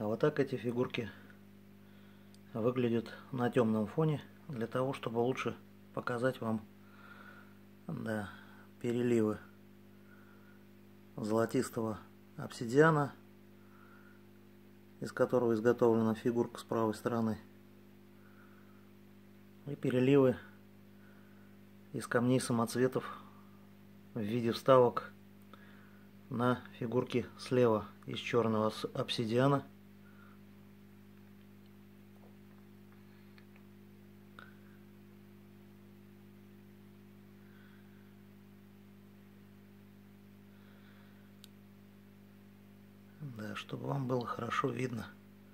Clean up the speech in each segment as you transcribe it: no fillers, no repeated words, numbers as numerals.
А вот так эти фигурки выглядят на темном фоне, для того, чтобы лучше показать вам, да, переливы золотистого обсидиана, из которого изготовлена фигурка с правой стороны, и переливы из камней самоцветов в виде вставок на фигурке слева из черного обсидиана. Да, чтобы вам было хорошо видно.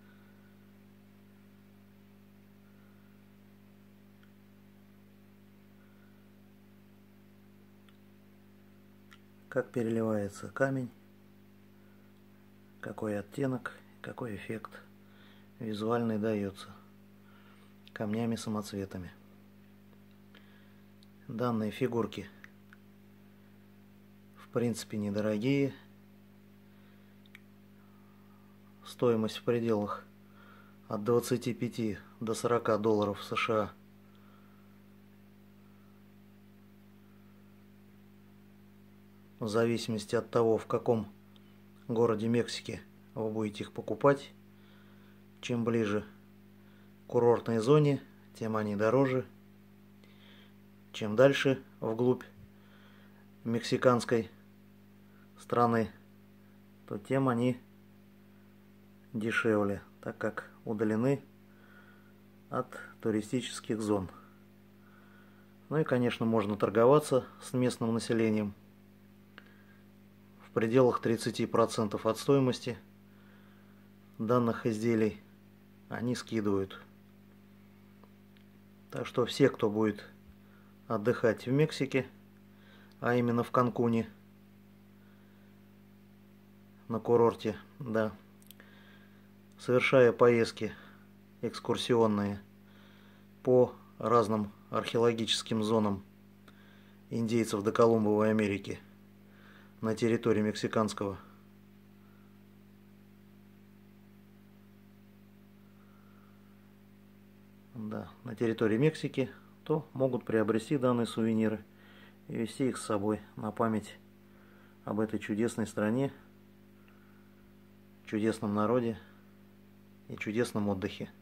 Как переливается камень, какой оттенок, какой эффект визуальный дается камнями-самоцветами. Данные фигурки в принципе недорогие. Стоимость в пределах от 25 до 40 долларов США. В зависимости от того, в каком городе Мексики вы будете их покупать. Чем ближе к курортной зоне, тем они дороже. Чем дальше вглубь мексиканской страны, то тем они дешевле, так как удалены от туристических зон. Ну и, конечно, можно торговаться с местным населением. В пределах 30% от стоимости данных изделий они скидывают. Так что все, кто будет отдыхать в Мексике, а именно в Канкуне, на курорте, да, совершая поездки экскурсионные по разным археологическим зонам индейцев доколумбовой Америки на территории мексиканского на территории Мексики, то могут приобрести данные сувениры и везти их с собой на память об этой чудесной стране, чудесном народе и чудесном отдыхе.